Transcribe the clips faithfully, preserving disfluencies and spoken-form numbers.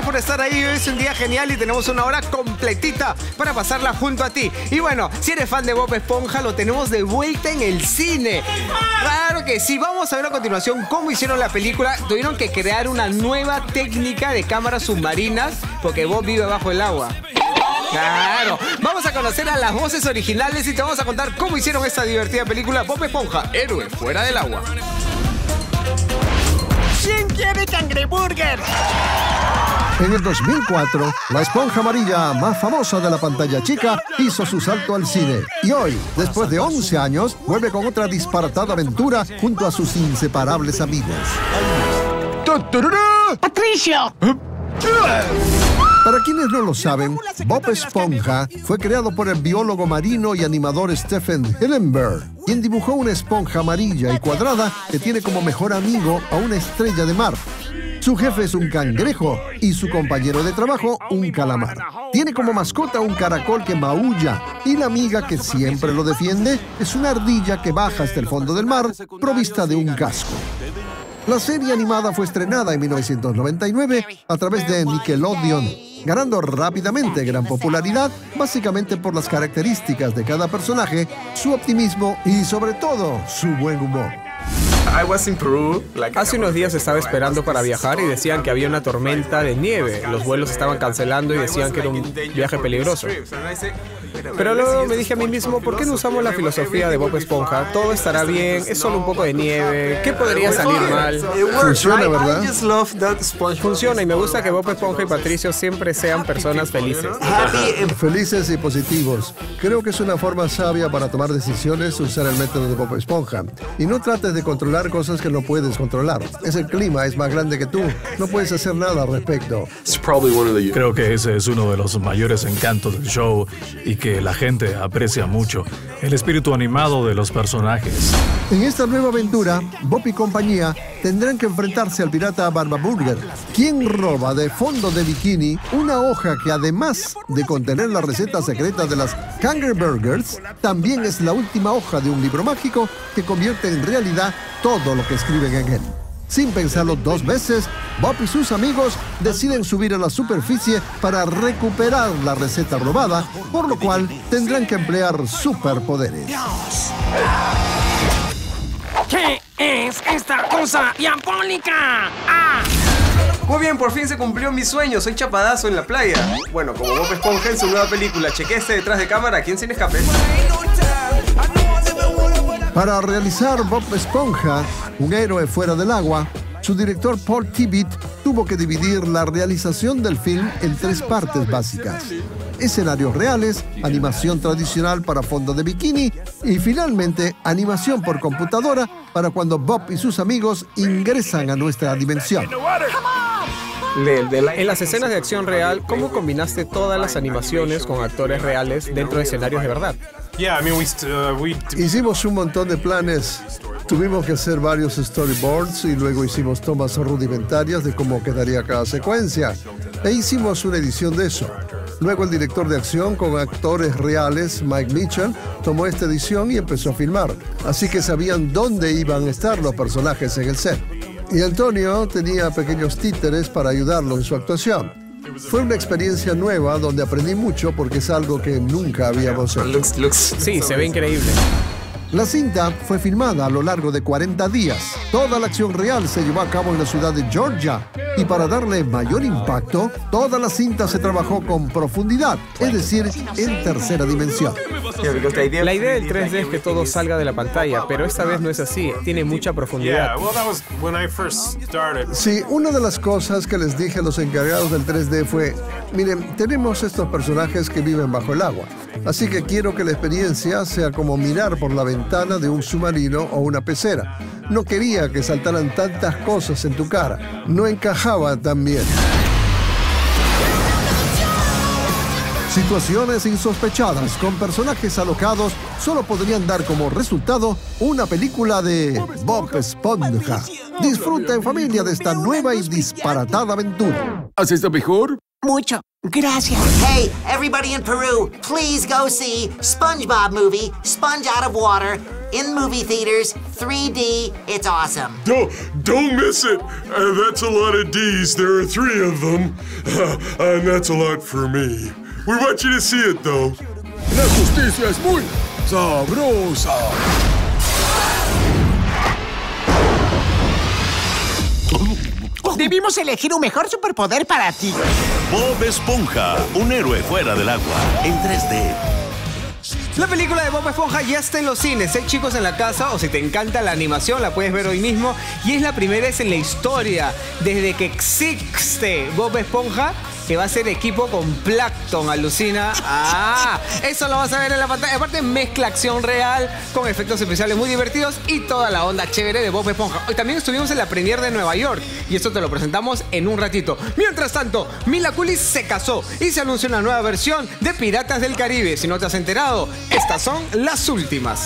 por estar ahí. Hoy es un día genial y tenemos una hora completita para pasarla junto a ti. Y bueno, si eres fan de Bob Esponja, lo tenemos de vuelta en el cine. Claro que sí. Vamos a ver a continuación cómo hicieron la película. Tuvieron que crear una nueva técnica de cámaras submarinas porque Bob vive bajo el agua. Claro, vamos a conocer a las voces originales y te vamos a contar cómo hicieron esta divertida película Bob Esponja, héroe fuera del agua. ¿Quién quiere cangreburger? En el dos mil cuatro, la esponja amarilla más famosa de la pantalla chica hizo su salto al cine. Y hoy, después de once años, vuelve con otra disparatada aventura junto a sus inseparables amigos. ¡Patricio! Para quienes no lo saben, Bob Esponja fue creado por el biólogo marino y animador Stephen Hillenburg, quien dibujó una esponja amarilla y cuadrada que tiene como mejor amigo a una estrella de mar. Su jefe es un cangrejo y su compañero de trabajo un calamar. Tiene como mascota un caracol que maulla y la amiga que siempre lo defiende es una ardilla que baja hasta el fondo del mar provista de un casco. La serie animada fue estrenada en mil novecientos noventa y nueve a través de Nickelodeon, ganando rápidamente gran popularidad, básicamente por las características de cada personaje, su optimismo y, sobre todo, su buen humor. Hace unos días estaba esperando para viajar y decían que había una tormenta de nieve. Los vuelos estaban cancelando y decían que era un viaje peligroso. Pero luego me dije a mí mismo, ¿por qué no usamos la filosofía de Bob Esponja? Todo estará bien, es solo un poco de nieve, ¿qué podría salir mal? Funciona, ¿verdad? Funciona y me gusta que Bob Esponja y Patricio siempre sean personas felices. Felices y positivos. Creo que es una forma sabia para tomar decisiones usar el método de Bob Esponja. Y no trates de controlar cosas que no puedes controlar. Es el clima, es más grande que tú. No puedes hacer nada al respecto. Creo que ese es uno de los mayores encantos del show y que la gente aprecia mucho. El espíritu animado de los personajes. En esta nueva aventura, Bob y compañía tendrán que enfrentarse al pirata Barbaburger, quien roba de fondo de bikini una hoja que, además de contener la receta secreta de las Kangerburgers, también es la última hoja de un libro mágico que convierte en realidad todo lo que escriben en él. Sin pensarlo dos veces, Bob y sus amigos deciden subir a la superficie para recuperar la receta robada, por lo cual tendrán que emplear superpoderes. ¿Qué es esta cosa diabólica? ¡Ah! Muy bien, por fin se cumplió mi sueño. Soy chapadazo en la playa. Bueno, como Bob Esponja en su nueva película. Cheque este detrás de cámara. ¿Quién se le escape? Para realizar Bob Esponja, un héroe fuera del agua, su director Paul Tibbitt tuvo que dividir la realización del film en tres partes básicas: escenarios reales, animación tradicional para fondo de bikini y finalmente animación por computadora para cuando Bob y sus amigos ingresan a nuestra dimensión. En las escenas de acción real, ¿cómo combinaste todas las animaciones con actores reales dentro de escenarios de verdad? Hicimos un montón de planes. Tuvimos que hacer varios storyboards y luego hicimos tomas rudimentarias de cómo quedaría cada secuencia. E hicimos una edición de eso. Luego el director de acción con actores reales, Mike Mitchell, tomó esta edición y empezó a filmar. Así que sabían dónde iban a estar los personajes en el set. Y Antonio tenía pequeños títeres para ayudarlo en su actuación. Fue una experiencia nueva donde aprendí mucho porque es algo que nunca habíamos hecho. Sí, se ve increíble. La cinta fue filmada a lo largo de cuarenta días. Toda la acción real se llevó a cabo en la ciudad de Georgia. Y para darle mayor impacto, toda la cinta se trabajó con profundidad, es decir, en tercera dimensión. La idea del tres D es que todo salga de la pantalla, pero esta vez no es así. Tiene mucha profundidad. Sí, una de las cosas que les dije a los encargados del tres D fue: miren, tenemos estos personajes que viven bajo el agua. Así que quiero que la experiencia sea como mirar por la ventana de un submarino o una pecera. No quería que saltaran tantas cosas en tu cara. No encajaba tan bien. Situaciones insospechadas con personajes alocados solo podrían dar como resultado una película de Bob Esponja. Disfruta en familia de esta nueva y disparatada aventura. ¿Has estado mejor? Mucho. Gracias. Hey, everybody in Peru, please go see SpongeBob movie, Sponge Out of Water. in movie theaters, three D, it's awesome. Don't, don't miss it. Uh, that's a lot of D's. There are three of them. Uh, and that's a lot for me. We want you to see it, though. La justicia es muy sabrosa. Debimos elegir un mejor superpoder para ti. Bob Esponja, un héroe fuera del agua, en tres D. La película de Bob Esponja ya está en los cines, ¿eh? Chicos en la casa, o si te encanta la animación, la puedes ver hoy mismo. Y es la primera vez en la historia, desde que existe Bob Esponja, que va a ser equipo con Plankton, alucina. Ah, eso lo vas a ver en la pantalla. Aparte, mezcla acción real con efectos especiales muy divertidos y toda la onda chévere de Bob Esponja. Hoy también estuvimos en la premiere de Nueva York y esto te lo presentamos en un ratito. Mientras tanto, Mila Kunis se casó y se anunció una nueva versión de Piratas del Caribe. Si no te has enterado, estas son las últimas.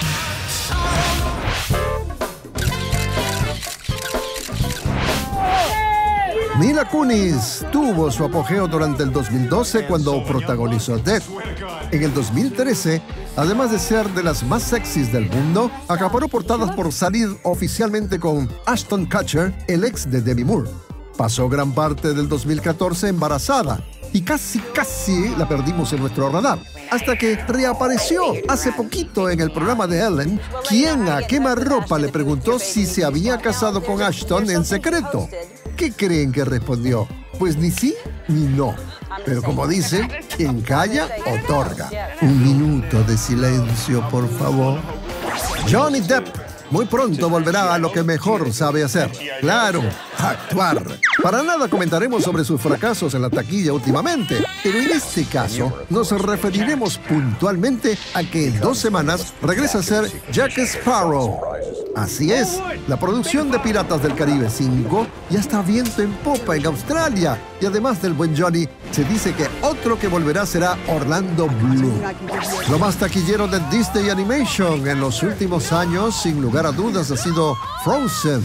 Mila Kunis tuvo su apogeo durante el dos mil doce cuando protagonizó Death. En el dos mil trece, además de ser de las más sexys del mundo, acaparó portadas por salir oficialmente con Ashton Kutcher, el ex de Demi Moore. Pasó gran parte del dos mil catorce embarazada y casi casi la perdimos en nuestro radar. Hasta que reapareció hace poquito en el programa de Ellen, quien a quemarropa le preguntó si se había casado con Ashton en secreto. ¿Qué creen que respondió? Pues ni sí ni no. Pero como dice, quien calla, otorga. Un minuto de silencio, por favor. Johnny Depp muy pronto volverá a lo que mejor sabe hacer. Claro, actuar. Para nada comentaremos sobre sus fracasos en la taquilla últimamente, pero en este caso nos referiremos puntualmente a que en dos semanas regresa a ser Jack Sparrow. Así es, la producción de Piratas del Caribe cinco ya está viento en popa en Australia. Y además del buen Johnny, se dice que otro que volverá será Orlando Bloom. Lo más taquillero de Disney Animation en los últimos años, sin lugar a dudas, ha sido Frozen.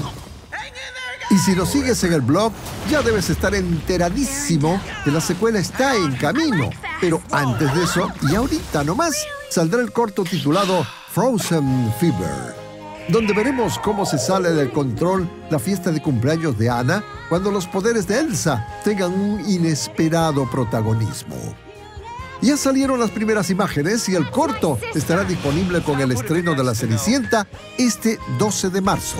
Y si nos sigues en el blog, ya debes estar enteradísimo que la secuela está en camino. Pero antes de eso, y ahorita nomás, saldrá el corto titulado Frozen Fever, donde veremos cómo se sale del control la fiesta de cumpleaños de Anna cuando los poderes de Elsa tengan un inesperado protagonismo. Ya salieron las primeras imágenes y el corto estará disponible con el estreno de La Cenicienta este doce de marzo.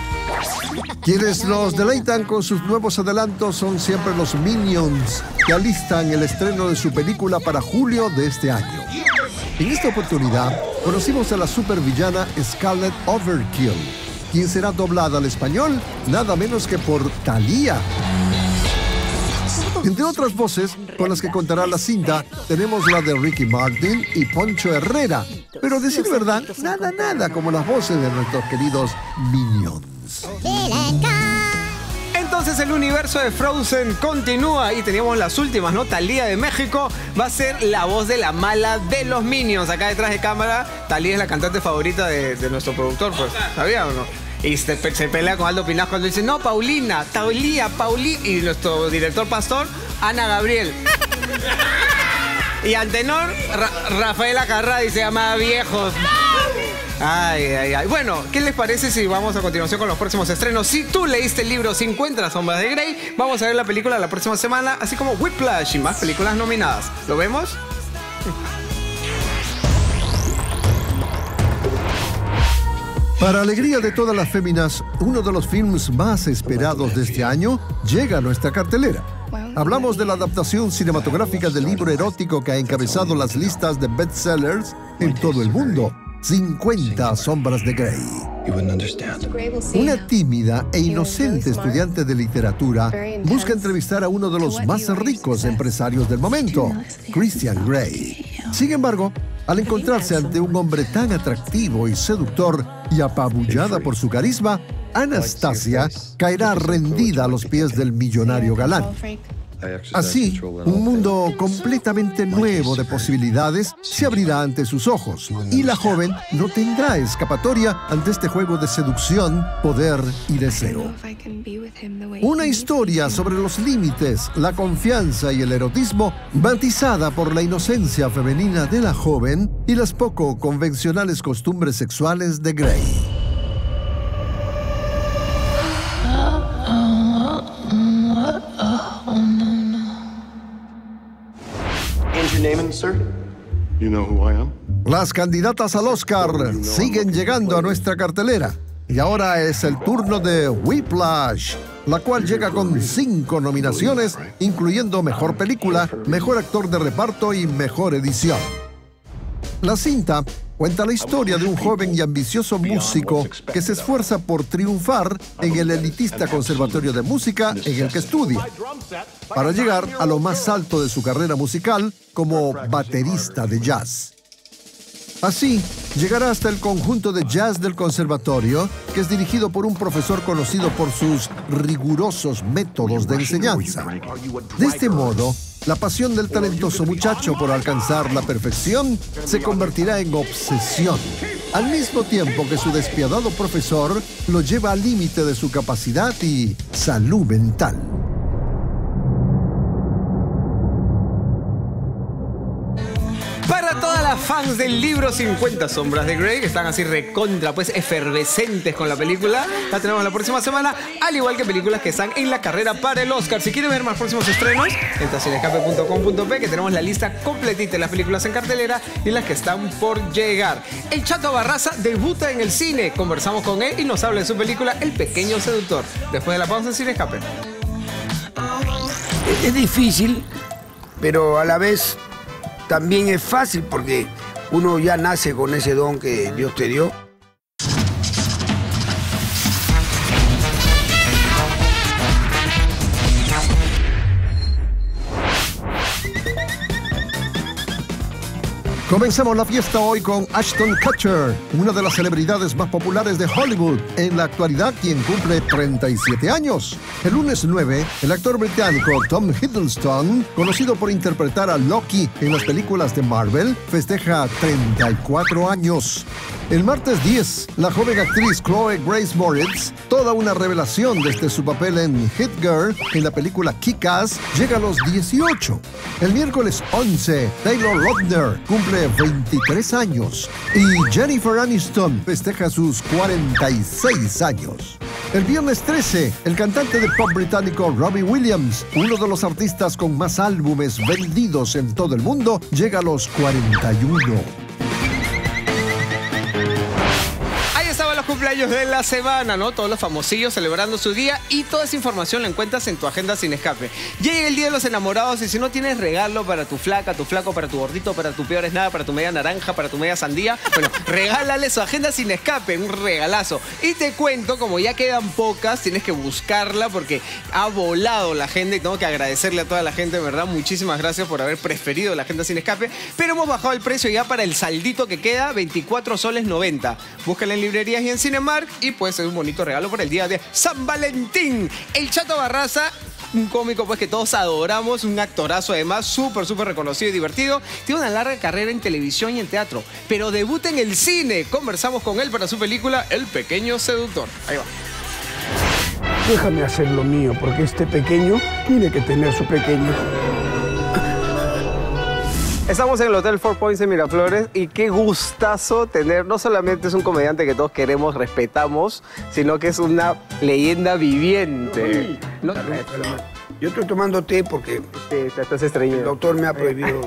Quienes nos deleitan con sus nuevos adelantos son siempre los Minions, que alistan el estreno de su película para julio de este año. En esta oportunidad, conocimos a la supervillana Scarlet Overkill, quien será doblada al español nada menos que por Thalía. Entre otras voces con las que contará la cinta, tenemos la de Ricky Martin y Poncho Herrera. Pero a decir verdad, nada, nada como las voces de nuestros queridos Minions. Entonces el universo de Frozen continúa y teníamos las últimas, ¿no? Thalía de México va a ser la voz de la mala de los Minions. Acá detrás de cámara, Thalía es la cantante favorita de, de nuestro productor, pues, ¿sabía o no? Y se, se pelea con Aldo Pinaz cuando dice, no, Paulina, Thalía, Paulina. Y nuestro director pastor, Ana Gabriel. Y al tenor, Ra Rafaela Carrá dice, llama viejos. Ay, ay, ay. Bueno, ¿qué les parece si vamos a continuación con los próximos estrenos? Si tú leíste el libro cincuenta Sombras de Grey, vamos a ver la película la próxima semana, así como Whiplash y más películas nominadas. ¿Lo vemos? Para alegría de todas las féminas, uno de los films más esperados de este año llega a nuestra cartelera. Hablamos de la adaptación cinematográfica del libro erótico que ha encabezado las listas de bestsellers en todo el mundo, cincuenta Sombras de Grey. Una tímida e inocente estudiante de literatura busca entrevistar a uno de los más ricos empresarios del momento, Christian Grey. Sin embargo, al encontrarse ante un hombre tan atractivo y seductor y apabullada por su carisma, Anastasia caerá rendida a los pies del millonario galán. Así, un mundo completamente nuevo de posibilidades se abrirá ante sus ojos y la joven no tendrá escapatoria ante este juego de seducción, poder y deseo. Una historia sobre los límites, la confianza y el erotismo, matizada por la inocencia femenina de la joven y las poco convencionales costumbres sexuales de Grey. Las candidatas al Oscar siguen llegando a nuestra cartelera. Y ahora es el turno de Whiplash, la cual llega con cinco nominaciones, incluyendo Mejor Película, Mejor Actor de Reparto y Mejor Edición. La cinta cuenta la historia de un joven y ambicioso músico que se esfuerza por triunfar en el elitista conservatorio de música en el que estudia, para llegar a lo más alto de su carrera musical como baterista de jazz. Así, llegará hasta el conjunto de jazz del conservatorio, que es dirigido por un profesor conocido por sus rigurosos métodos de enseñanza. De este modo, la pasión del talentoso muchacho por alcanzar la perfección se convertirá en obsesión, al mismo tiempo que su despiadado profesor lo lleva al límite de su capacidad y salud mental. Para todas las fans del libro cincuenta sombras de Grey, que están así recontra, pues efervescentes con la película, la tenemos la próxima semana, al igual que películas que están en la carrera para el Oscar. Si quieren ver más próximos estrenos, entra a cinescape punto com punto pe, que tenemos la lista completita de las películas en cartelera y las que están por llegar. El Chato Barraza debuta en el cine. Conversamos con él y nos habla de su película El Pequeño Seductor. Después de la pausa en Cinescape. Es difícil, pero a la vez también es fácil porque uno ya nace con ese don que Dios te dio. Comenzamos la fiesta hoy con Ashton Kutcher, una de las celebridades más populares de Hollywood, en la actualidad quien cumple treinta y siete años. El lunes nueve, el actor británico Tom Hiddleston, conocido por interpretar a Loki en las películas de Marvel, festeja treinta y cuatro años. El martes diez, la joven actriz Chloe Grace Moretz, toda una revelación desde su papel en Hit Girl en la película Kick-Ass, llega a los dieciocho. El miércoles once, Taylor Lautner cumple veintitrés años y Jennifer Aniston festeja sus cuarenta y seis años. El viernes trece, el cantante de pop británico Robbie Williams, uno de los artistas con más álbumes vendidos en todo el mundo, llega a los cuarenta y uno. Los cumpleaños de la semana, ¿no? Todos los famosillos celebrando su día y toda esa información la encuentras en tu agenda Sin Escape. Llega el Día de los Enamorados y si no tienes regalo para tu flaca, tu flaco, para tu gordito, para tu peor es nada, para tu media naranja, para tu media sandía, bueno, regálale su agenda Sin Escape, un regalazo. Y te cuento, como ya quedan pocas, tienes que buscarla porque ha volado la agenda y tengo que agradecerle a toda la gente, de verdad, muchísimas gracias por haber preferido la agenda Sin Escape, pero hemos bajado el precio ya para el saldito que queda, veinticuatro soles noventa. Búscala en librerías y en Cinemark y puede ser un bonito regalo para el día de San Valentín. El Chato Barraza, un cómico pues que todos adoramos, un actorazo además, súper, súper reconocido y divertido. Tiene una larga carrera en televisión y en teatro, pero debuta en el cine. Conversamos con él para su película El Pequeño Seductor. Ahí va. Déjame hacer lo mío, porque este pequeño tiene que tener su pequeño. Estamos en el Hotel Four Points en Miraflores y qué gustazo tener, no solamente es un comediante que todos queremos, respetamos, sino que es una leyenda viviente. ¿No? Yo estoy tomando té porque sí, te estás estreñido. El doctor me ha prohibido.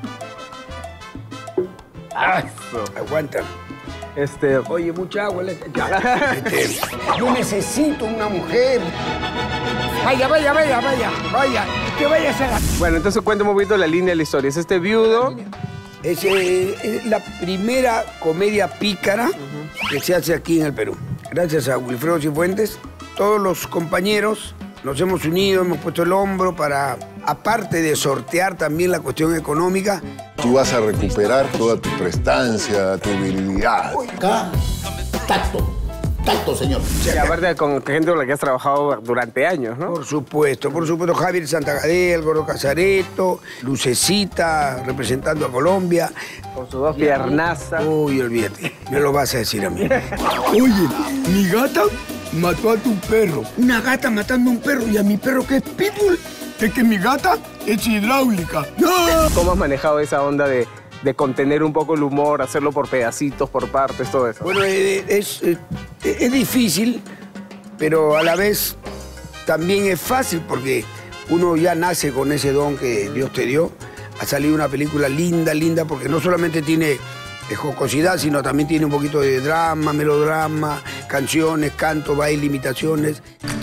Ay, aguanta. Este... Oye, mucha agua. Este, yo necesito una mujer. Vaya, vaya, vaya, vaya, vaya. Que vaya a ser. Bueno, entonces cuéntame un poquito la línea de la historia. ¿Es este viudo? Es, eh, es la primera comedia pícara uh-huh. que se hace aquí en el Perú. Gracias a Wilfredo Cifuentes, todos los compañeros nos hemos unido, hemos puesto el hombro para, aparte de sortear también la cuestión económica. Tú vas a recuperar toda tu prestancia, tu virilidad. Acá, tacto. Tacto, señor. Y aparte con gente con la que has trabajado durante años, ¿no? Por supuesto, por supuesto, Javier Santagadea, el Gordo Casareto, Lucecita, representando a Colombia. Con sus dos piernazas. Uy, olvídate, me lo vas a decir a mí. Oye, mi gata mató a tu perro. Una gata matando a un perro y a mi perro que es pitbull. Es que mi gata es hidráulica. ¡No! ¿Cómo has manejado esa onda de, de contener un poco el humor, hacerlo por pedacitos, por partes, todo eso? Bueno, eh, es, es, es difícil, pero a la vez también es fácil porque uno ya nace con ese don que Dios te dio. Ha salido una película linda, linda, porque no solamente tiene jocosidad, sino también tiene un poquito de drama, melodrama, canciones, canto, baile, imitaciones.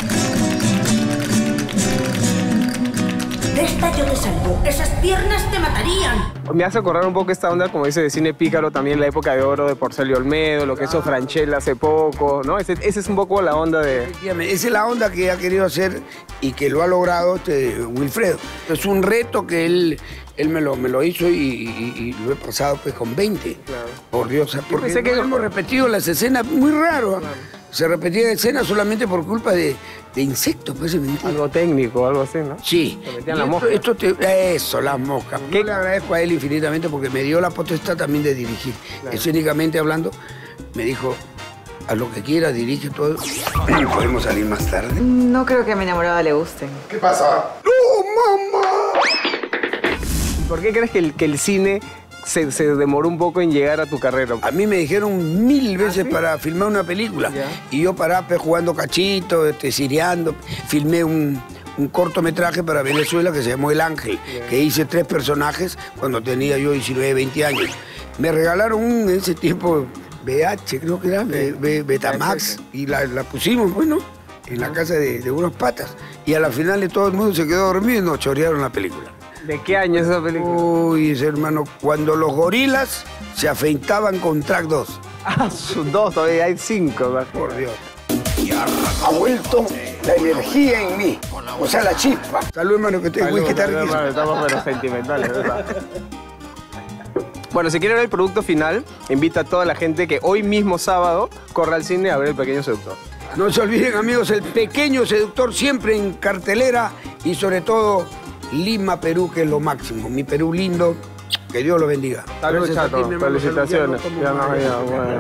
De esta yo te salvo. Esas piernas te matarían. Me hace acordar un poco esta onda, como dice, de cine pícaro, también la época de oro de Porcelio Olmedo, lo que hizo Franchella hace poco, ¿no? Ese, ese es un poco la onda de... Esa es la onda que ha querido hacer y que lo ha logrado este Wilfredo. Es un reto que él, él me, lo, me lo hizo y, y, y lo he pasado pues con veinte. Claro. Por Dios, porque pensé que no hemos repetido las escenas, muy raro. Claro. Se repetían escenas solamente por culpa de, de insectos. Pues, algo técnico, algo así, ¿no? Sí. Se metían las moscas. Esto, esto te, eso, las moscas. ¿Qué? Yo le agradezco a él infinitamente porque me dio la potestad también de dirigir. Claro. Escénicamente hablando, me dijo, haz lo que quieras, dirige todo. ¿Podemos salir más tarde? No creo que a mi enamorada le gusten. ¿Qué pasa? ¡No, mamá! ¿Por qué crees que el, que el cine se, se demoró un poco en llegar a tu carrera? A mí me dijeron mil veces ¿Ah, sí? para filmar una película. ¿Ya? Y yo paraba pues, jugando cachito, este, siriando. Filmé un, un cortometraje para Venezuela que se llamó El Ángel, ¿Ya? que hice tres personajes cuando tenía yo diecinueve, veinte años. Me regalaron un, en ese tiempo V H, creo que era, B, B, Betamax, y la, la pusimos, bueno, en la casa de, de unos patas. Y a la final de todo el mundo se quedó dormido y nos chorearon la película. ¿De qué año es esa película? Uy, hermano, cuando los gorilas se afeitaban con Track dos. Ah, dos, todavía hay cinco, ¿verdad? Por Dios. Ha vuelto la energía en mí, o sea, la chispa. Salud, hermano, que estoy Salud, whisky salud, hermano, estamos pero sentimentales, ¿verdad? Bueno, si quieren ver el producto final, invita a toda la gente que hoy mismo sábado corra al cine a ver El Pequeño Seductor. No se olviden, amigos, El Pequeño Seductor siempre en cartelera y sobre todo Lima, Perú, que es lo máximo. Mi Perú lindo, que Dios lo bendiga. Salud, Chato. Felicitaciones. Ya no, ya,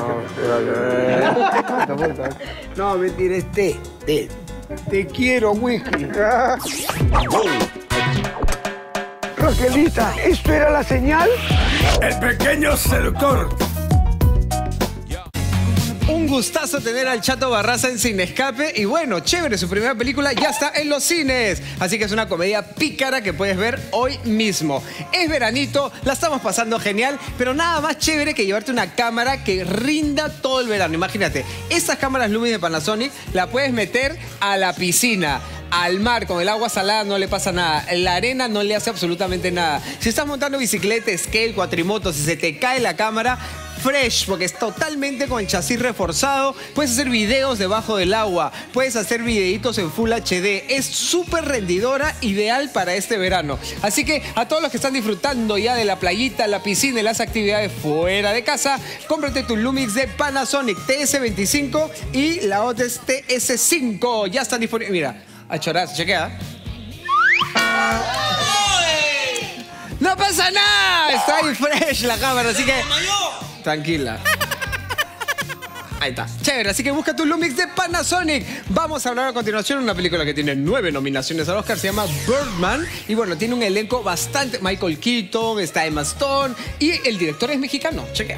bueno. No, mentira, es té, té. Te quiero, whisky. Raquelita, ¿esto era la señal? El Pequeño Seductor. Un gustazo tener al Chato Barraza en Sin Escape. Y bueno, chévere, su primera película ya está en los cines. Así que es una comedia pícara que puedes ver hoy mismo. Es veranito, la estamos pasando genial, pero nada más chévere que llevarte una cámara que rinda todo el verano. Imagínate, estas cámaras Lumix de Panasonic la puedes meter a la piscina, al mar, con el agua salada no le pasa nada. La arena no le hace absolutamente nada. Si estás montando bicicleta, skate, cuatrimoto, si se te cae la cámara, fresh, porque es totalmente con el chasis reforzado. Puedes hacer videos debajo del agua, puedes hacer videitos en Full H D. Es súper rendidora, ideal para este verano. Así que a todos los que están disfrutando ya de la playita, la piscina y las actividades fuera de casa, cómprate tu Lumix de Panasonic T S veinticinco y la otra es T S cinco. Ya están disponibles. Mira, a chorar, chequea. ¡No pasa nada! Está ahí fresh la cámara, así que... Tranquila. Ahí está. Chévere, así que busca tu Lumix de Panasonic. Vamos a hablar a continuación de una película que tiene nueve nominaciones al Oscar. Se llama Birdman. Y bueno, tiene un elenco bastante... Michael Keaton, está Emma Stone. Y el director es mexicano. Chequea.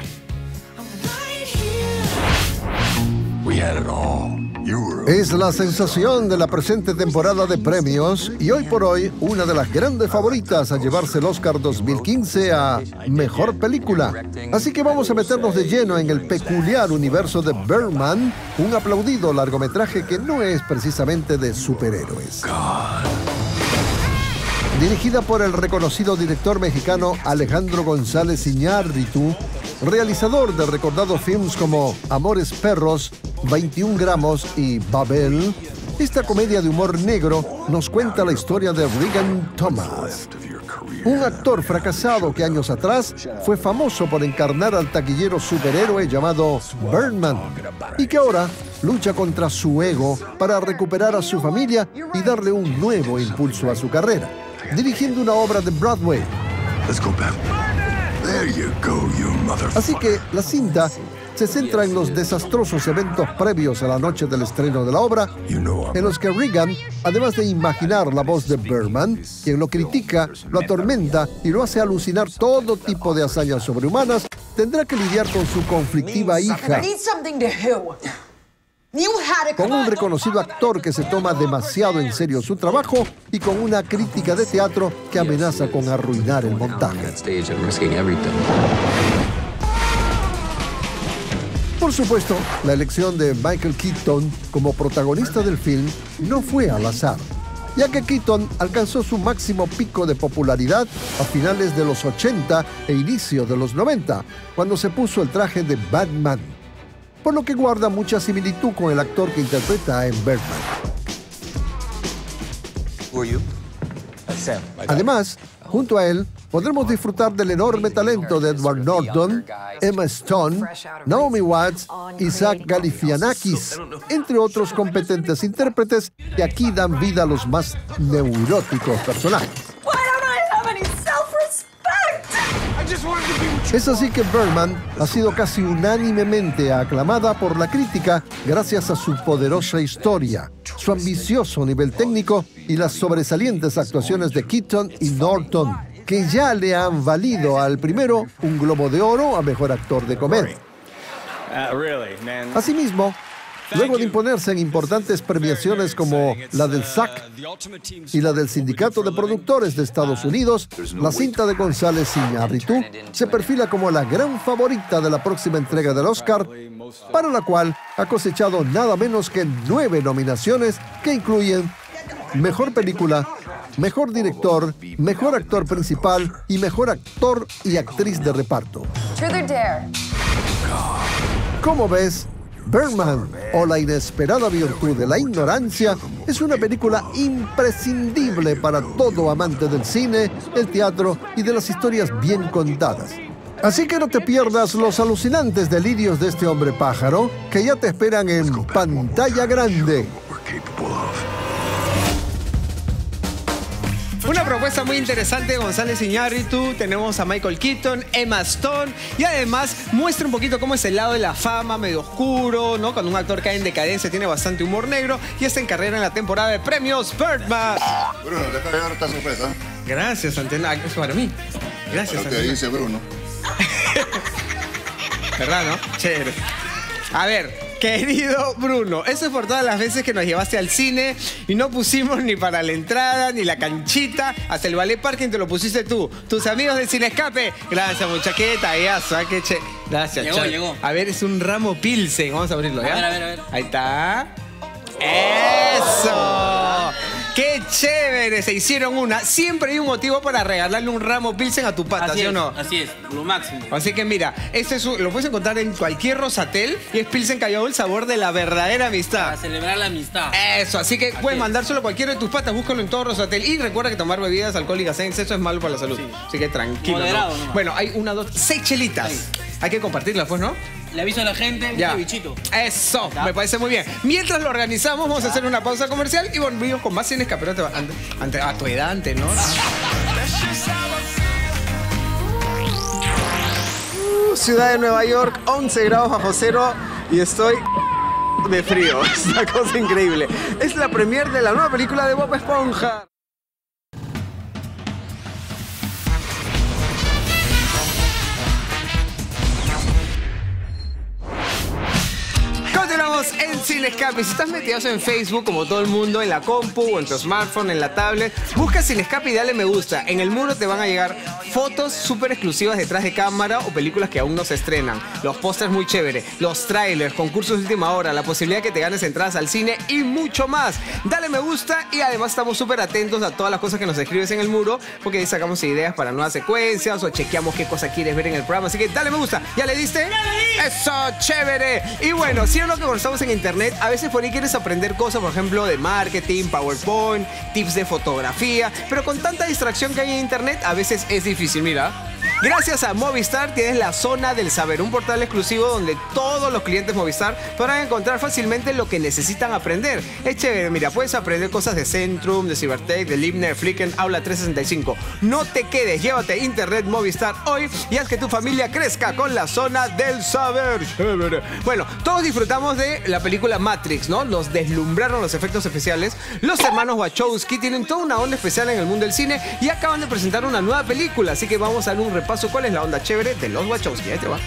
We had it all. Es la sensación de la presente temporada de premios y hoy por hoy una de las grandes favoritas a llevarse el Oscar dos mil quince a Mejor Película. Así que vamos a meternos de lleno en el peculiar universo de Birdman, un aplaudido largometraje que no es precisamente de superhéroes. Dirigida por el reconocido director mexicano Alejandro González Iñárritu, realizador de recordados films como Amores Perros, veintiún gramos y Babel, esta comedia de humor negro nos cuenta la historia de Regan Thomas, un actor fracasado que años atrás fue famoso por encarnar al taquillero superhéroe llamado Birdman y que ahora lucha contra su ego para recuperar a su familia y darle un nuevo impulso a su carrera, dirigiendo una obra de Broadway. Let's go back. There you go, you motherfucker. Así que la cinta se centra en los desastrosos eventos previos a la noche del estreno de la obra, en los que Regan, además de imaginar la voz de Birdman, quien lo critica, lo atormenta y lo hace alucinar todo tipo de hazañas sobrehumanas, tendrá que lidiar con su conflictiva hija, con un reconocido actor que se toma demasiado en serio su trabajo y con una crítica de teatro que amenaza con arruinar el montaje. Por supuesto, la elección de Michael Keaton como protagonista del film no fue al azar, ya que Keaton alcanzó su máximo pico de popularidad a finales de los ochenta e inicio de los noventa, cuando se puso el traje de Batman, por lo que guarda mucha similitud con el actor que interpreta a Birdman. Además, junto a él, podremos disfrutar del enorme talento de Edward Norton, Emma Stone, Naomi Watts y Zach Galifianakis, entre otros competentes intérpretes que aquí dan vida a los más neuróticos personajes. Es así que Birdman ha sido casi unánimemente aclamada por la crítica gracias a su poderosa historia, su ambicioso nivel técnico y las sobresalientes actuaciones de Keaton y Norton, que ya le han valido al primero un Globo de Oro a Mejor Actor de Comedia. Asimismo, luego de imponerse en importantes premiaciones como la del S A C y la del Sindicato de Productores de Estados Unidos, la cinta de González Iñárritu se perfila como la gran favorita de la próxima entrega del Oscar, para la cual ha cosechado nada menos que nueve nominaciones que incluyen Mejor Película, Mejor Director, Mejor Actor Principal y Mejor Actor y Actriz de Reparto. Como ves, Birdman, o La inesperada virtud de la ignorancia, es una película imprescindible para todo amante del cine, el teatro y de las historias bien contadas. Así que no te pierdas los alucinantes delirios de este hombre pájaro, que ya te esperan en pantalla grande. Una propuesta muy interesante de González Iñárritu. Tenemos a Michael Keaton, Emma Stone y además muestra un poquito cómo es el lado de la fama, medio oscuro, ¿no? Cuando un actor cae en decadencia, tiene bastante humor negro y está en carrera en la temporada de premios Birdman. Bruno, deja de dar esta sorpresa. Gracias, Antena. Eso para mí. Gracias, Antena. Te dice Bruno. ¿Verdad, no? Chévere. A ver, querido Bruno, eso es por todas las veces que nos llevaste al cine y no pusimos ni para la entrada, ni la canchita, hasta el ballet parking te lo pusiste tú. Tus amigos del Cine Escape. Gracias, muchacha, qué detallazo, ¿eh? Qué che... Gracias, Llegó, Char. llegó. A ver, es un ramo Pilsen. Vamos a abrirlo, ¿ya? A ver, a ver, a ver. Ahí está. ¡Eso! ¡Qué chévere! Se hicieron una. Siempre hay un motivo para regalarle un ramo Pilsen a tu pata, Así ¿sí es, o no? Así es, lo máximo. Así que mira, este es un- lo puedes encontrar en cualquier Rosatel y es Pilsen Callao, el sabor de la verdadera amistad. Para celebrar la amistad. Eso, así que puedes mandárselo a cualquiera de tus patas, búscalo en todo Rosatel. Y recuerda que tomar bebidas alcohólicas en exceso es malo para la salud. Así que tranquilo. ¿no? Moderado nomás. Bueno, hay una, dos, seis chelitas. Hay que compartirlas, pues, ¿no? Le aviso a la gente, Ya. un bichito. Eso, me parece muy bien. Mientras lo organizamos, vamos a hacer una pausa comercial y volvemos con más Cine Escape. Ante, ante- a tu edad, ante, ¿no? Ciudad de Nueva York, once grados bajo cero y estoy de frío. Es una cosa increíble. Es la premier de la nueva película de Bob Esponja. Continuamos en Cine Escape. Si estás metido en Facebook, como todo el mundo, en la compu o en tu smartphone, en la tablet, busca Cine Escape y dale me gusta. En el muro te van a llegar fotos súper exclusivas detrás de cámara o películas que aún no se estrenan. Los pósters muy chévere, los trailers, concursos de última hora, la posibilidad de que te ganes entradas al cine y mucho más. Dale me gusta y además estamos súper atentos a todas las cosas que nos escribes en el muro, porque ahí sacamos ideas para nuevas secuencias o chequeamos qué cosa quieres ver en el programa. Así que dale me gusta. ¿Ya le diste? ¡Eso, chévere! Y bueno, si es lo que cuando estamos en internet, a veces por ahí quieres aprender cosas, por ejemplo, de marketing, PowerPoint, tips de fotografía, pero con tanta distracción que hay en internet, a veces es difícil. Mira, Gracias a Movistar tienes la Zona del Saber, un portal exclusivo donde todos los clientes Movistar podrán encontrar fácilmente lo que necesitan aprender. Es chévere, mira, puedes aprender cosas de Centrum, de Cybertech, de Libner, Flickr, Aula trescientos sesenta y cinco. No te quedes, llévate Internet Movistar hoy y haz que tu familia crezca con la Zona del Saber. Chévere. Bueno, todos disfrutamos de la película Matrix, ¿no? Nos deslumbraron los efectos especiales. Los hermanos Wachowski tienen toda una onda especial en el mundo del cine y acaban de presentar una nueva película, así que vamos a dar un repaso cuál es la onda chévere de los Wachowski. Ahí te va.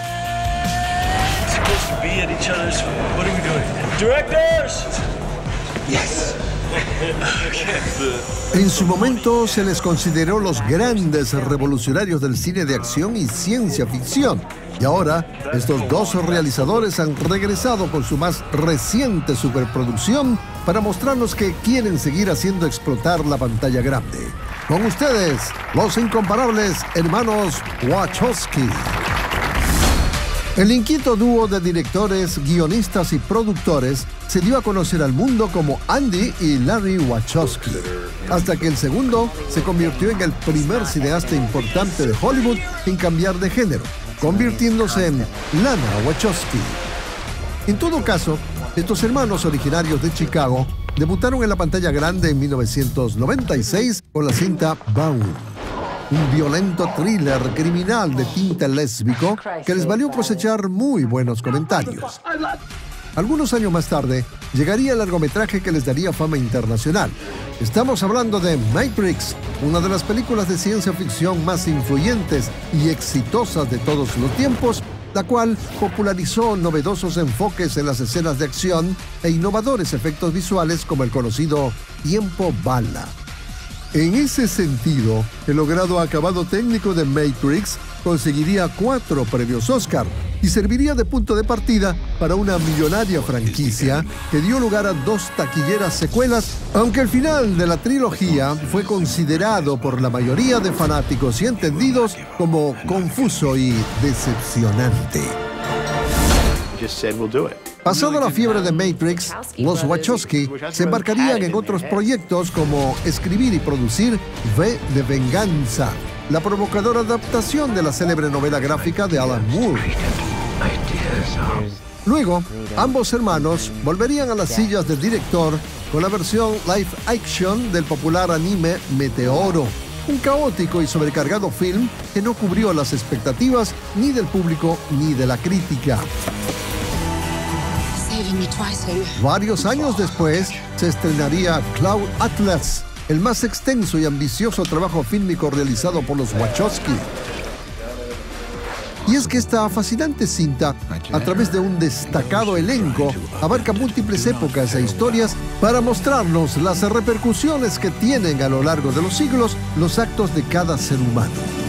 En su momento se les consideró los grandes revolucionarios del cine de acción y ciencia ficción. Y ahora, estos dos realizadores han regresado con su más reciente superproducción para mostrarnos que quieren seguir haciendo explotar la pantalla grande. Con ustedes, los incomparables hermanos Wachowski. El inquieto dúo de directores, guionistas y productores se dio a conocer al mundo como Andy y Larry Wachowski, hasta que el segundo se convirtió en el primer cineasta importante de Hollywood en cambiar de género, convirtiéndose en Lana Wachowski. En todo caso, estos hermanos originarios de Chicago debutaron en la pantalla grande en mil novecientos noventa y seis con la cinta Bound, un violento thriller criminal de tinte lésbico que les valió cosechar muy buenos comentarios. Algunos años más tarde, llegaría el largometraje que les daría fama internacional. Estamos hablando de Matrix, una de las películas de ciencia ficción más influyentes y exitosas de todos los tiempos, la cual popularizó novedosos enfoques en las escenas de acción e innovadores efectos visuales como el conocido tiempo bala. En ese sentido, el logrado acabado técnico de Matrix conseguiría cuatro premios Oscar y serviría de punto de partida para una millonaria franquicia que dio lugar a dos taquilleras secuelas, aunque el final de la trilogía fue considerado por la mayoría de fanáticos y entendidos como confuso y decepcionante. Pasada la fiebre de Matrix, los Wachowski se embarcarían en otros proyectos como escribir y producir V de Venganza, la provocadora adaptación de la célebre novela gráfica de Alan Moore. Luego, ambos hermanos volverían a las sillas del director con la versión live action del popular anime Meteoro, un caótico y sobrecargado film que no cubrió las expectativas ni del público ni de la crítica. Varios años después, se estrenaría Cloud Atlas, el más extenso y ambicioso trabajo fílmico realizado por los Wachowski. Y es que esta fascinante cinta, a través de un destacado elenco, abarca múltiples épocas e historias para mostrarnos las repercusiones que tienen a lo largo de los siglos los actos de cada ser humano.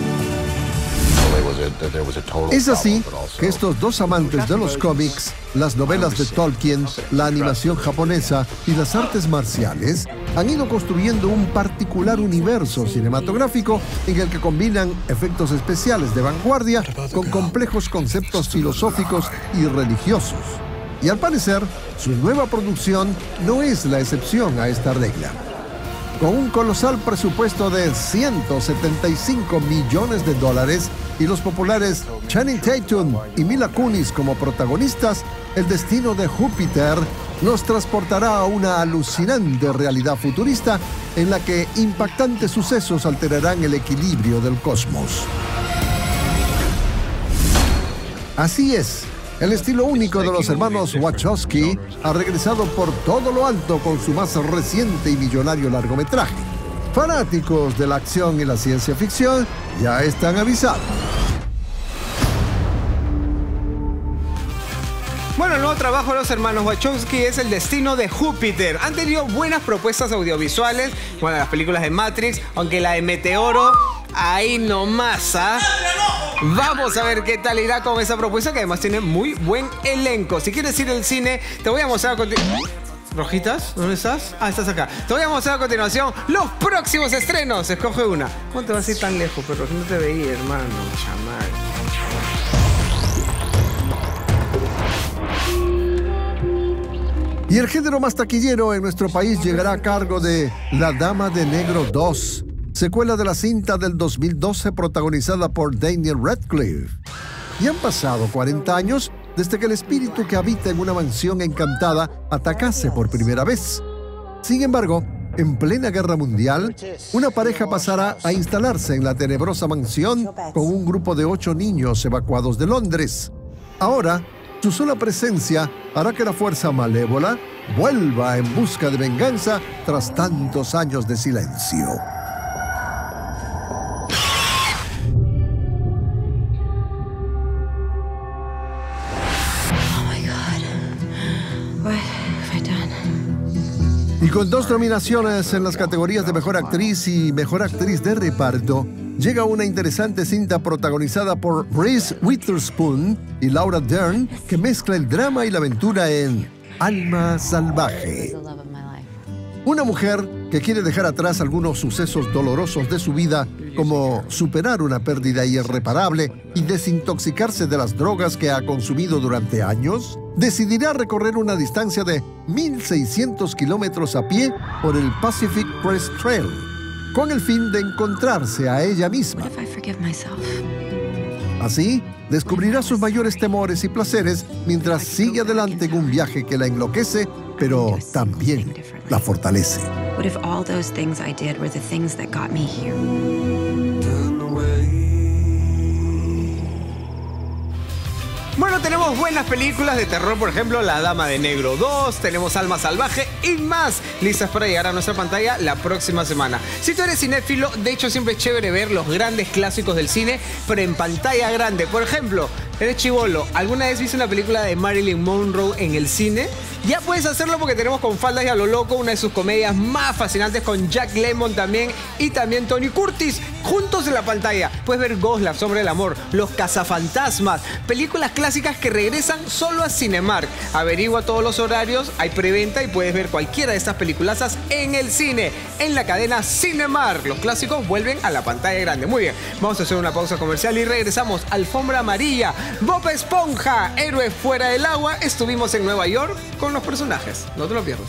Es así que estos dos amantes de los cómics, las novelas de Tolkien, la animación japonesa y las artes marciales han ido construyendo un particular universo cinematográfico en el que combinan efectos especiales de vanguardia con complejos conceptos filosóficos y religiosos. Y al parecer, su nueva producción no es la excepción a esta regla. Con un colosal presupuesto de ciento setenta y cinco millones de dólares y los populares Channing Tatum y Mila Kunis como protagonistas, el destino de Júpiter nos transportará a una alucinante realidad futurista en la que impactantes sucesos alterarán el equilibrio del cosmos. Así es. El estilo único de los hermanos Wachowski ha regresado por todo lo alto con su más reciente y millonario largometraje. Fanáticos de la acción y la ciencia ficción ya están avisados. Bueno, el nuevo trabajo de los hermanos Wachowski es El destino de Júpiter. Han tenido buenas propuestas audiovisuales, bueno, las películas de Matrix, aunque la de Meteoro, ahí nomás, ¿ah? Vamos a ver qué tal irá con esa propuesta, que además tiene muy buen elenco. Si quieres ir al cine, te voy a mostrar a continuación. ¿Rojitas? ¿Dónde estás? Ah, estás acá. Te voy a mostrar a continuación los próximos estrenos. Escoge una. ¿Cómo te vas a ir tan lejos, perro? Que no te veía, hermano. Chamal. Y el género más taquillero en nuestro país llegará a cargo de La Dama de Negro dos, secuela de la cinta del dos mil doce protagonizada por Daniel Radcliffe. Y han pasado cuarenta años desde que el espíritu que habita en una mansión encantada atacase por primera vez. Sin embargo, en plena guerra mundial, una pareja pasará a instalarse en la tenebrosa mansión con un grupo de ocho niños evacuados de Londres. Ahora, su sola presencia hará que la fuerza malévola vuelva en busca de venganza tras tantos años de silencio. Y con dos nominaciones en las categorías de Mejor Actriz y Mejor Actriz de Reparto, llega una interesante cinta protagonizada por Reese Witherspoon y Laura Dern, que mezcla el drama y la aventura en Alma Salvaje. Una mujer que quiere dejar atrás algunos sucesos dolorosos de su vida, como superar una pérdida irreparable y desintoxicarse de las drogas que ha consumido durante años, decidirá recorrer una distancia de mil seiscientos kilómetros a pie por el Pacific Crest Trail, con el fin de encontrarse a ella misma. Así, descubrirá sus mayores temores y placeres mientras sigue adelante en un viaje que la enloquece, pero también la fortalece. What if all those things I did were the things that got me here? Bueno, tenemos buenas películas de terror, por ejemplo, La Dama de Negro dos, tenemos Alma Salvaje y más listas para llegar a nuestra pantalla la próxima semana. Si tú eres cinéfilo, de hecho siempre es chévere ver los grandes clásicos del cine, pero en pantalla grande. Por ejemplo, eres chibolo, ¿alguna vez viste una película de Marilyn Monroe en el cine? Ya puedes hacerlo porque tenemos Con Faldas y a lo Loco, una de sus comedias más fascinantes con Jack Lemmon también y también Tony Curtis, juntos en la pantalla. Puedes ver Ghost, La Sombra del Amor, Los Cazafantasmas, películas clásicas que regresan solo a Cinemark. Averigua todos los horarios, hay preventa y puedes ver cualquiera de estas peliculazas en el cine, en la cadena Cinemark. Los clásicos vuelven a la pantalla grande. Muy bien, vamos a hacer una pausa comercial y regresamos. Alfombra Amarilla, Bob Esponja, Héroe Fuera del Agua. Estuvimos en Nueva York con los personajes. No te lo pierdas.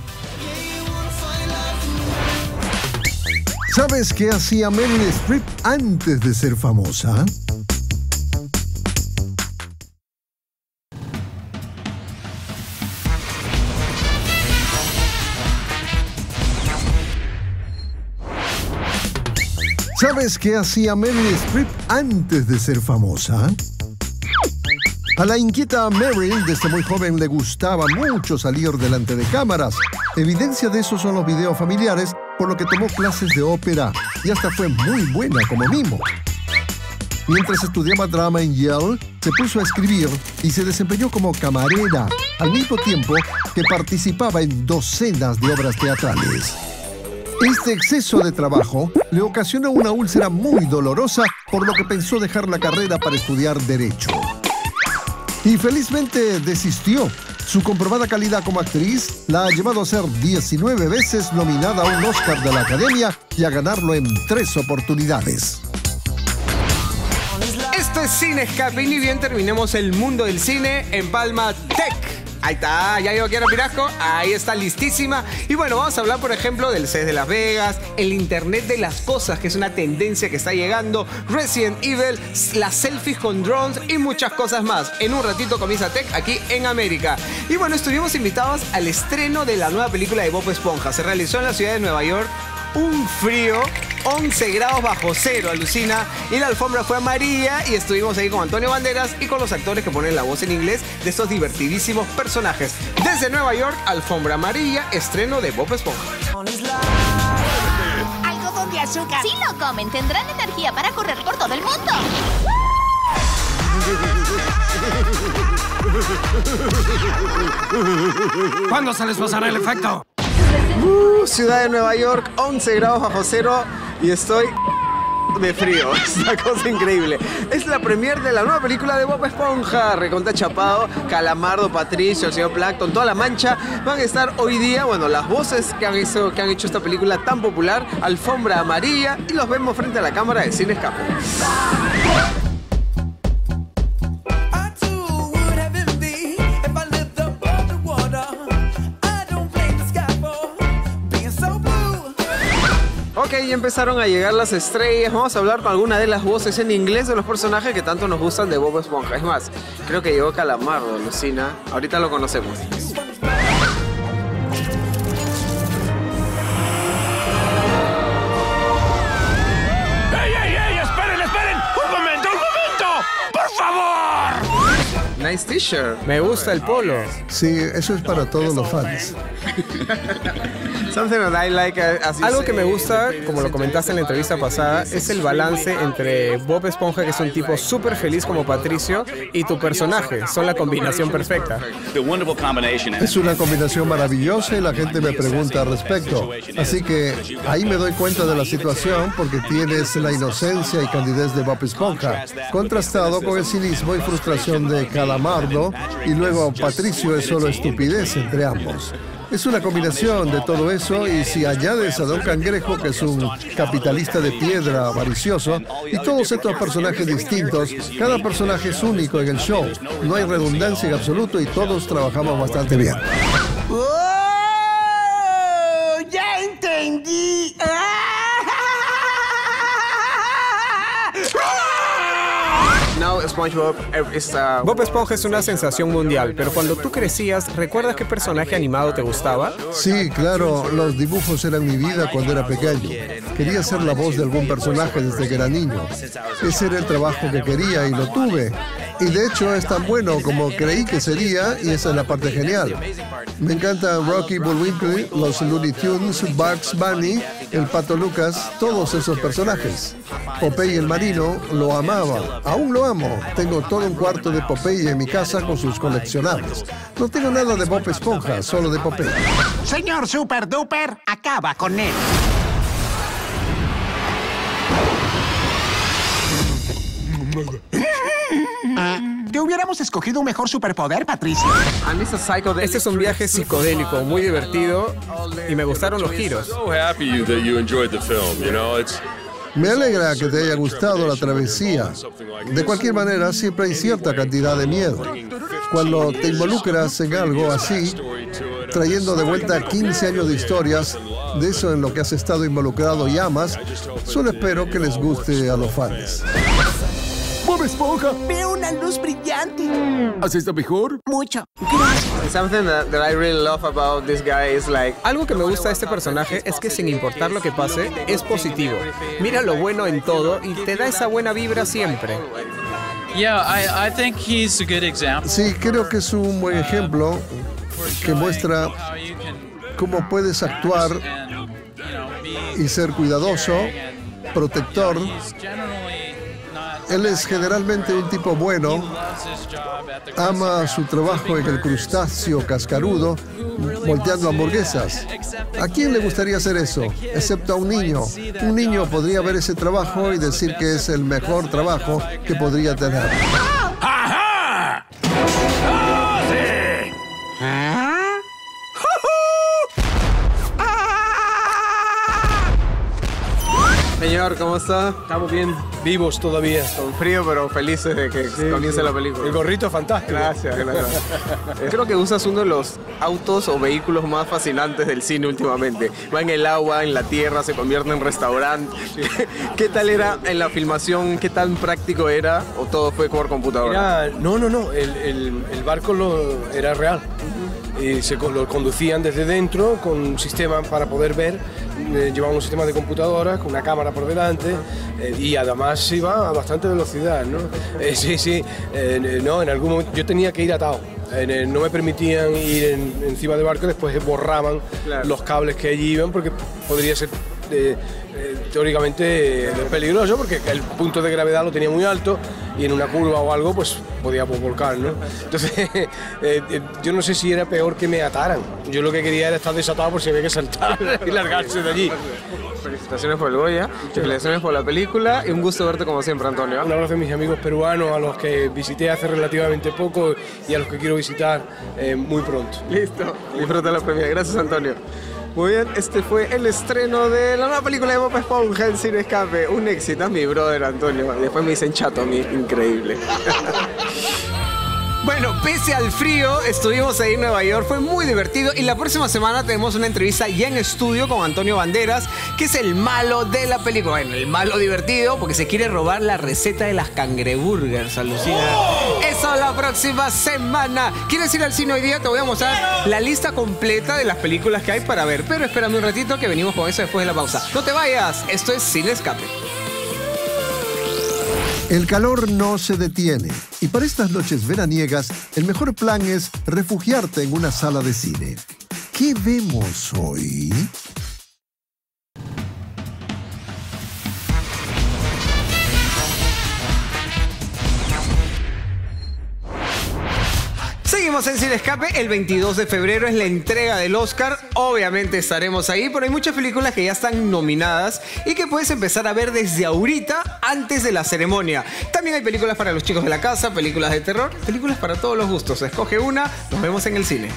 ¿Sabes qué hacía Meryl Streep antes de ser famosa? ¿Sabes qué hacía Meryl Streep antes de ser famosa? A la inquieta Meryl, desde muy joven, le gustaba mucho salir delante de cámaras. Evidencia de eso son los videos familiares, por lo que tomó clases de ópera y hasta fue muy buena como mimo. Mientras estudiaba drama en Yale, se puso a escribir y se desempeñó como camarera, al mismo tiempo que participaba en docenas de obras teatrales. Este exceso de trabajo le ocasionó una úlcera muy dolorosa, por lo que pensó dejar la carrera para estudiar Derecho. Y felizmente desistió. Su comprobada calidad como actriz la ha llevado a ser diecinueve veces nominada a un Oscar de la Academia y a ganarlo en tres oportunidades. Esto es Cine Escape y ni bien terminemos el mundo del cine en Palma Tech. Ahí está, ya llegó Kiara Pirasco, ahí está listísima. Y bueno, vamos a hablar, por ejemplo, del C E S de Las Vegas, el Internet de las Cosas, que es una tendencia que está llegando, Resident Evil, las selfies con drones y muchas cosas más. En un ratito comienza Tech aquí en América. Y bueno, estuvimos invitados al estreno de la nueva película de Bob Esponja. Se realizó en la ciudad de Nueva York. Un frío, once grados bajo cero, alucina. Y la alfombra fue amarilla y estuvimos ahí con Antonio Banderas y con los actores que ponen la voz en inglés de estos divertidísimos personajes. Desde Nueva York, alfombra amarilla, estreno de Bob Esponja. Algodón de azúcar. Si lo comen, tendrán energía para correr por todo el mundo. ¿Cuándo se les pasará el efecto? Uh, ciudad de Nueva York, once grados bajo cero y estoy de frío. Es una cosa increíble. Es la premier de la nueva película de Bob Esponja. Recontra Chapado, Calamardo, Patricio, el señor Plankton, toda la mancha van a estar hoy día. Bueno, las voces que han hecho, que han hecho esta película tan popular, alfombra amarilla, y los vemos frente a la cámara de Cine Escape. Ok, ya empezaron a llegar las estrellas. Vamos a hablar con alguna de las voces en inglés de los personajes que tanto nos gustan de Bob Esponja. Es más, creo que llegó Calamardo, Lucina. Ahorita lo conocemos. Nice t-shirt. Me gusta el polo. Sí, eso es para todos los fans. Something that I like, as you Algo say, que me gusta, como lo comentaste en la entrevista pasada, es el balance entre Bob Esponja, que es un tipo súper feliz como Patricio, y tu personaje. Son la combinación perfecta. Es una combinación maravillosa y la gente me pregunta al respecto. Así que ahí me doy cuenta de la situación porque tienes la inocencia y candidez de Bob Esponja, contrastado con el cinismo y frustración de Calamardo, y luego Patricio es solo estupidez entre ambos. Es una combinación de todo eso, y si añades a Don Cangrejo, que es un capitalista de piedra avaricioso, y todos estos personajes distintos, cada personaje es único en el show. No hay redundancia en absoluto y todos trabajamos bastante bien. ¡Oh! ¡Ya entendí! Now SpongeBob is uh... Bob Esponja es una sensación mundial, pero cuando tú crecías, ¿recuerdas qué personaje animado te gustaba? Sí, claro, los dibujos eran mi vida cuando era pequeño. Quería ser la voz de algún personaje desde que era niño. Ese era el trabajo que quería y lo tuve. Y de hecho es tan bueno como creí que sería, y esa es la parte genial. Me encantan Rocky, Bullwinkle, los Looney Tunes, Bugs Bunny, el Pato Lucas, todos esos personajes. Popeye el marino, lo amaba, aún lo amo. Tengo todo un cuarto de Popeye en mi casa con sus coleccionables. No tengo nada de Bob Esponja, solo de Popeye. Señor Super Duper, acaba con él. Ah, te hubiéramos escogido un mejor superpoder, Patricio. Este es un viaje psicodélico, muy divertido, y me gustaron los giros. Me alegra que te haya gustado la travesía. De cualquier manera, siempre hay cierta cantidad de miedo. Cuando te involucras en algo así, trayendo de vuelta quince años de historias, de eso en lo que has estado involucrado y amas, solo espero que les guste a los fans. ¡Bob Esponja! ¡Veo una luz brillante! ¿Así está mejor? Mucho. Gracias. Something that, that I really love about this guy is like... Algo que me gusta de este personaje es que sin importar lo que pase, es positivo. Mira lo bueno en todo y te da esa buena vibra siempre. Yeah, I, I think he's a good example. Sí, creo que es un buen ejemplo que muestra cómo puedes actuar y ser cuidadoso, protector. Él es generalmente un tipo bueno, ama su trabajo en el crustáceo cascarudo, volteando hamburguesas. ¿A quién le gustaría hacer eso? Excepto a un niño. Un niño podría ver ese trabajo y decir que es el mejor trabajo que podría tener. ¡Ajá! ¡Oh, sí! ¿Ah? Señor, ¿cómo está? Estamos bien, vivos todavía. Con frío, pero felices de que sí, comience sí. la película. El gorrito fantástico. Gracias, gracias. Creo que usas uno de los autos o vehículos más fascinantes del cine últimamente. Va en el agua, en la tierra, se convierte en restaurante. ¿Qué, ¿Qué tal era en la filmación? ¿Qué tan práctico era? ¿O todo fue por computadora? Era, no, no, no. El, el, el barco lo, era real. Y se lo conducían desde dentro con un sistema para poder ver, eh, llevaban un sistema de computadora con una cámara por delante eh, y además iba a bastante velocidad, ¿no? Eh, sí, sí, eh, no, en algún momento yo tenía que ir atado. Eh, no me permitían ir en, encima del barco, después borraban claro. los cables que allí iban porque podría ser eh, eh, teóricamente eh, peligroso porque el punto de gravedad lo tenía muy alto y en una curva o algo pues podíamos volcar, ¿no? Entonces eh, eh, yo no sé si era peor que me ataran. Yo lo que quería era estar desatado por si había que saltar y largarse de allí. Felicitaciones por el Goya, felicitaciones por la película y un gusto verte como siempre, Antonio. Un abrazo a mis amigos peruanos, a los que visité hace relativamente poco y a los que quiero visitar eh, muy pronto. Listo, disfruta la premia. Gracias, Antonio. Muy bien, este fue el estreno de la nueva película de Bob Esponja en Cine Escape. Un éxito, mi brother Antonio. Después me dicen chato a mí, increíble. Bueno, pese al frío, estuvimos ahí en Nueva York, fue muy divertido y la próxima semana tenemos una entrevista ya en estudio con Antonio Banderas, que es el malo de la película. Bueno, el malo divertido porque se quiere robar la receta de las cangreburgers, alucina. ¡Oh! Eso la próxima semana. ¿Quieres ir al cine hoy día? Te voy a mostrar la lista completa de las películas que hay para ver, pero espérame un ratito que venimos con eso después de la pausa. No te vayas, esto es Cine Escape. El calor no se detiene y para estas noches veraniegas el mejor plan es refugiarte en una sala de cine. ¿Qué vemos hoy? Seguimos en Cine Escape, el veintidós de febrero es la entrega del Oscar, obviamente estaremos ahí, pero hay muchas películas que ya están nominadas y que puedes empezar a ver desde ahorita, antes de la ceremonia. También hay películas para los chicos de la casa, películas de terror, películas para todos los gustos. Escoge una, nos vemos en el cine.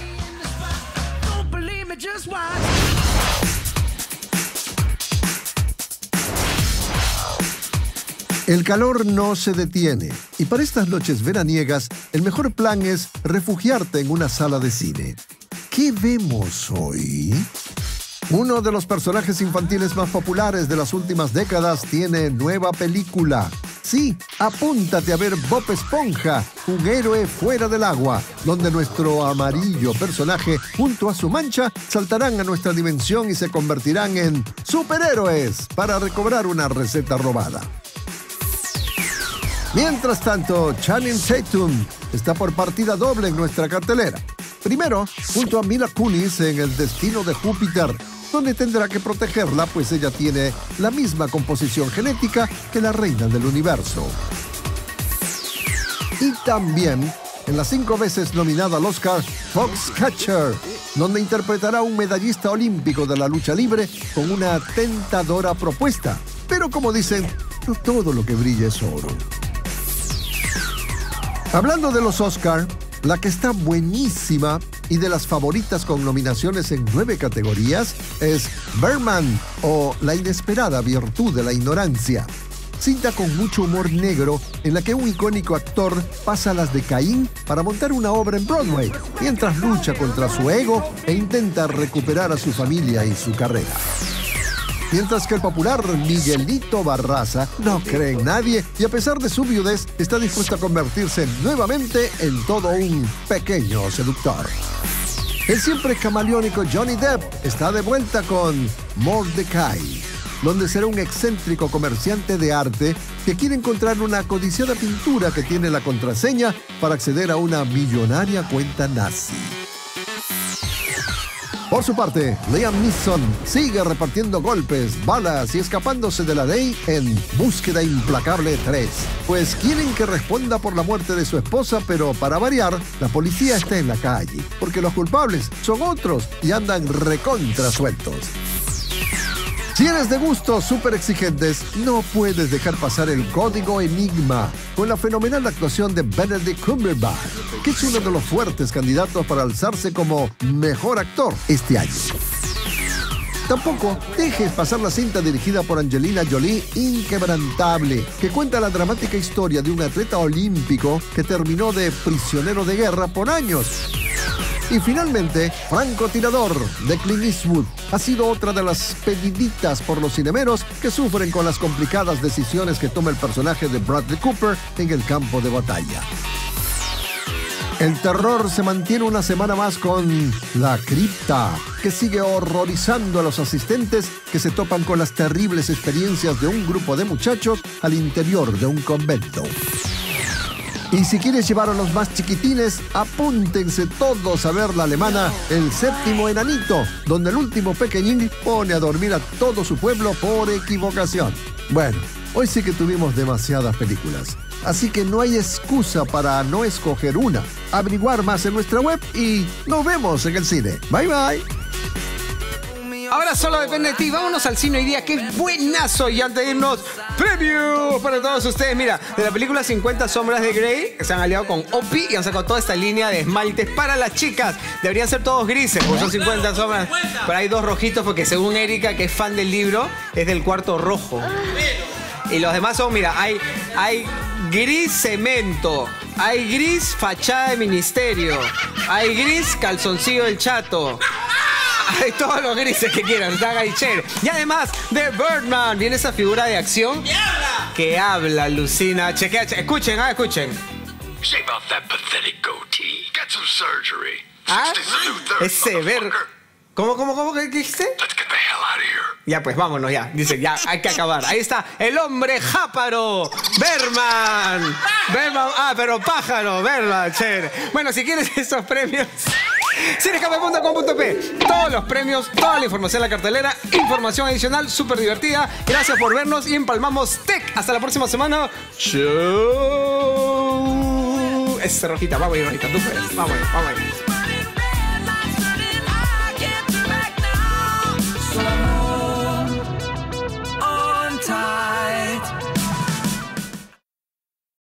El calor no se detiene y para estas noches veraniegas el mejor plan es refugiarte en una sala de cine. ¿Qué vemos hoy? Uno de los personajes infantiles más populares de las últimas décadas tiene nueva película. Sí, apúntate a ver Bob Esponja, un héroe fuera del agua, donde nuestro amarillo personaje junto a su mancha saltarán a nuestra dimensión y se convertirán en superhéroes para recobrar una receta robada. Mientras tanto, Channing Tatum está por partida doble en nuestra cartelera. Primero, junto a Mila Kunis en El destino de Júpiter, donde tendrá que protegerla, pues ella tiene la misma composición genética que la reina del universo. Y también en la cinco veces nominada al Oscar, Foxcatcher, donde interpretará a un medallista olímpico de la lucha libre con una tentadora propuesta. Pero como dicen, no todo lo que brilla es oro. Hablando de los Oscar, la que está buenísima y de las favoritas con nominaciones en nueve categorías es Birdman o La inesperada virtud de la ignorancia. Cinta con mucho humor negro en la que un icónico actor pasa las de Caín para montar una obra en Broadway, mientras lucha contra su ego e intenta recuperar a su familia y su carrera. Mientras que el popular Miguelito Barraza no cree en nadie y a pesar de su viudez está dispuesto a convertirse nuevamente en todo un pequeño seductor. El siempre camaleónico Johnny Depp está de vuelta con Mordecai, donde será un excéntrico comerciante de arte que quiere encontrar una codiciada pintura que tiene la contraseña para acceder a una millonaria cuenta nazi. Por su parte, Liam Neeson sigue repartiendo golpes, balas y escapándose de la ley en Búsqueda Implacable tres. Pues quieren que responda por la muerte de su esposa, pero para variar, la policía está en la calle, porque los culpables son otros y andan recontra sueltos. Si eres de gustos súper exigentes, no puedes dejar pasar el código Enigma con la fenomenal actuación de Benedict Cumberbatch, que es uno de los fuertes candidatos para alzarse como mejor actor este año. Tampoco dejes pasar la cinta dirigida por Angelina Jolie, Inquebrantable, que cuenta la dramática historia de un atleta olímpico que terminó de prisionero de guerra por años. Y finalmente, Francotirador, de Clint Eastwood, ha sido otra de las pediditas por los cinemeros que sufren con las complicadas decisiones que toma el personaje de Bradley Cooper en el campo de batalla. El terror se mantiene una semana más con La Cripta, que sigue horrorizando a los asistentes que se topan con las terribles experiencias de un grupo de muchachos al interior de un convento. Y si quieres llevar a los más chiquitines, apúntense todos a ver la alemana El séptimo enanito, donde el último pequeñín pone a dormir a todo su pueblo por equivocación. Bueno, hoy sí que tuvimos demasiadas películas, así que no hay excusa para no escoger una. Averiguar más en nuestra web y nos vemos en el cine. Bye bye. Ahora solo depende de ti. Vámonos al cine hoy día, que es buenazo. Y antes de irnos, preview para todos ustedes. Mira, de la película cincuenta sombras de Grey, se han aliado con O P I y han sacado toda esta línea de esmaltes para las chicas. Deberían ser todos grises, porque son cincuenta sombras. Pero hay dos rojitos, porque según Erika, que es fan del libro, es del cuarto rojo. Y los demás son, mira, hay, hay gris cemento, hay gris fachada de ministerio, hay gris calzoncillo del chato. Hay todos los grises que quieran, están ahí chévere. Y además de Birdman viene esa figura de acción que habla, que habla, alucina. Chequea, che- escuchen, ah, escuchen. Shave off that pathetic goatee. Get some surgery. Ah, sixty's the new thirty, ese ver. motherfucker. ¿Cómo, cómo, cómo? ¿Qué dijiste? Let's get the hell out of here. Ya, pues vámonos ya. Dice, ya, hay que acabar. Ahí está, el hombre jáparo, Berman. Berman, ah, pero pájaro, Berman, chévere. Bueno, si quieres esos premios, cinescafé punto com punto pe. Todos los premios, toda la información en la cartelera, información adicional, súper divertida. Gracias por vernos y empalmamos Tech. Hasta la próxima semana. Chau. Esa rojita, vamos ahí, rojita, tú puedes. Vamos ahí, vamos ahí. Time.